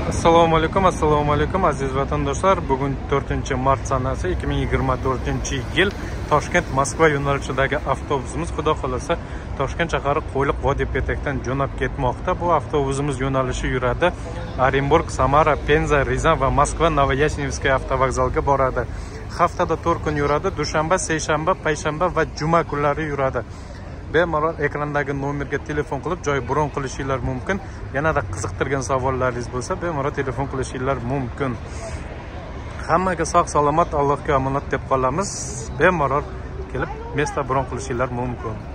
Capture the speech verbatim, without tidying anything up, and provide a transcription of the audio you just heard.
Assalomu alaykum, assalomu alaykum aziz vatandoshlar. Bugun to'rtinchi mart sanasi ikki ming yigirma to'rtinchi yil Toshkent Moskva yo'nalishidagi avtobusimiz xudo xolasa Toshkent shahari Qo'yliq vodiy petakdan jo'nab ketmoqda. Bu avtobusimiz yo'nalishi yuradi Orenburg, Samara, Penza, Rizan va Moskva Novoyashnevskiy avtovokzalga boradi. Haftada to'rt kun yuradi. Dushanba, seshanba, payshanba va juma kunlari yuradi. Bemalol ekrandagi nomerga telefon qilib joy bron qilishingiz mumkin. Yanada qiziqtirgan savollaringiz bo'lsa, bemalol telefon qilishingiz mumkin. Hammaga sog' salomat, Allohga omonat deb qolamiz. Bemalol kelib, mesda bron qilishingiz mumkin.